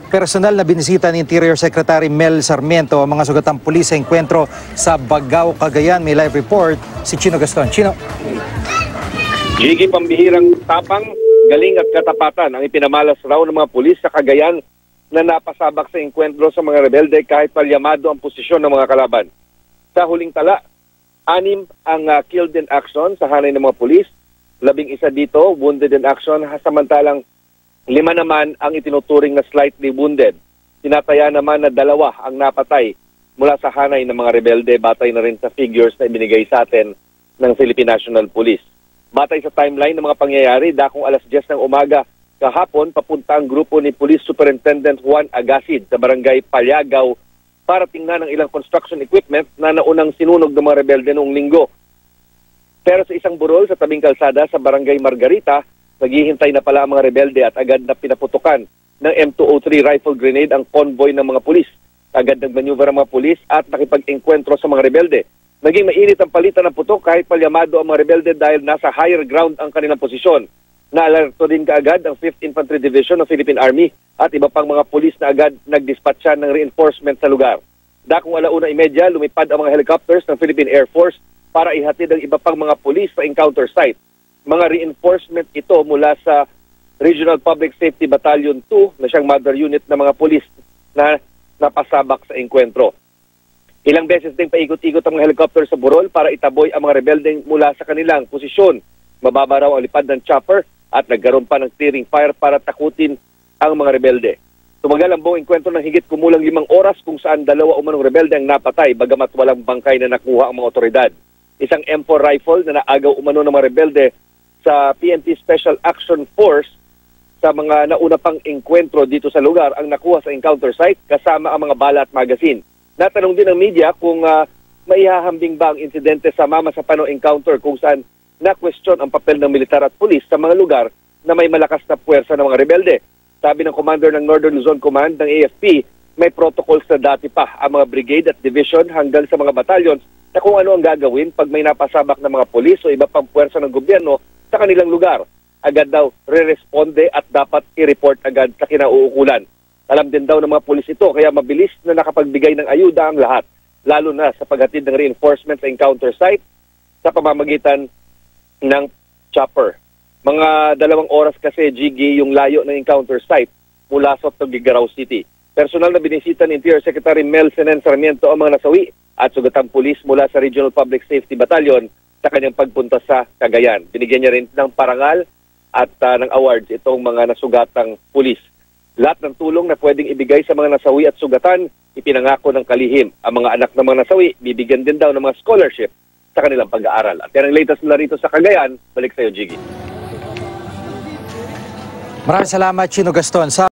Personal na binisita ni Interior Secretary Mel Sarmiento ang mga sugatang pulis sa engkwentro sa Bagao, Cagayan. May live report si Chino Gaston. Chino. Gigi, pambihirang tapang, galing at katapatan ang ipinamalas raw ng mga pulis sa Cagayan na napasabak sa engkwentro sa mga rebelde kahit palyamado ang posisyon ng mga kalaban. Sa huling tala, 6 ang killed in action sa hanay ng mga pulis, 11 dito wounded in action, samantalang 5 naman ang itinuturing na slightly wounded. Tinataya naman na 2 ang napatay mula sa hanay ng mga rebelde, batay na rin sa figures na ibinigay sa atin ng Philippine National Police. Batay sa timeline ng mga pangyayari, dakong alas 10 ng umaga kahapon, papunta ang grupo ni Police Superintendent Juan Agasid sa barangay Palyagaw para tingnan ang ilang construction equipment na naunang sinunog ng mga rebelde noong linggo. Pero sa isang burol sa tabing kalsada sa barangay Margarita, naghihintay na pala ang mga rebelde at agad na pinaputukan ng M203 rifle grenade ang convoy ng mga pulis. Agad nagmanyuver ang mga pulis at nakipag-engkwentro sa mga rebelde. Naging mainit ang palitan ng putok kahit palyamado ang mga rebelde dahil nasa higher ground ang kanilang posisyon. Naalerto din kaagad ang 5th Infantry Division ng Philippine Army at iba pang mga pulis na agad nagdispatcha ng reinforcement sa lugar. Dakong 1:30, lumipad ang mga helicopters ng Philippine Air Force para ihatid ang iba pang mga pulis sa encounter site. Mga reinforcement ito mula sa Regional Public Safety Battalion 2 na siyang mother unit ng mga pulis na napasabak sa engkwentro. Ilang beses ding paikot-ikot ang mga helicopter sa burol para itaboy ang mga rebeldeng mula sa kanilang posisyon. Mababa raw ang lipad ng chopper at nagkaroon pa ng clearing fire para takutin ang mga rebelde. Tumagal ang buong engkwentro ng higit kumulang 5 oras kung saan 2 umanong rebelde ang napatay bagamat walang bangkay na nakuha ang mga otoridad. Isang M4 rifle na naagaw umano ng mga rebelde sa PNP Special Action Force sa mga nauna pang engkwentro dito sa lugar ang nakuha sa encounter site kasama ang mga bala at magazine. Natanong din ng media kung maihahambing ba ang insidente sa Mama sa Pano encounter kung saan na-question ang papel ng militar at pulis sa mga lugar na may malakas na puwersa ng mga rebelde. Sabi ng commander ng Northern Luzon Command ng AFP, may protocols na dati pa ang mga brigade at division hanggang sa mga battalions na kung ano ang gagawin pag may napasabak ng mga pulis o iba pang puwersa ng gobyerno sa kanilang lugar. Agad daw re-responde at dapat i-report agad sa kinauukulan. Alam din daw ng mga pulis ito kaya mabilis na nakapagbigay ng ayuda ang lahat, lalo na sa paghatid ng reinforcement sa encounter site sa pamamagitan ng chopper. Mga 2 oras kasi, Gigi, yung layo ng encounter site mula sa Tuguegarao City. Personal na binisita ni Interior Secretary Mel Sarmiento ang mga nasawi at sugatang pulis mula sa Regional Public Safety Battalion sa kanyang pagpunta sa Cagayan. Binigyan niya rin ng parangal at ng awards itong mga nasugatang pulis. Lahat ng tulong na pwedeng ibigay sa mga nasawi at sugatan, ipinangako ng kalihim. Ang mga anak ng mga nasawi, bibigyan din daw ng mga scholarship sa kanilang pag-aaral. At yan ang latest nila rito sa Cagayan. Balik sa iyo, Gigi. Maraming salamat, Chino Gaston.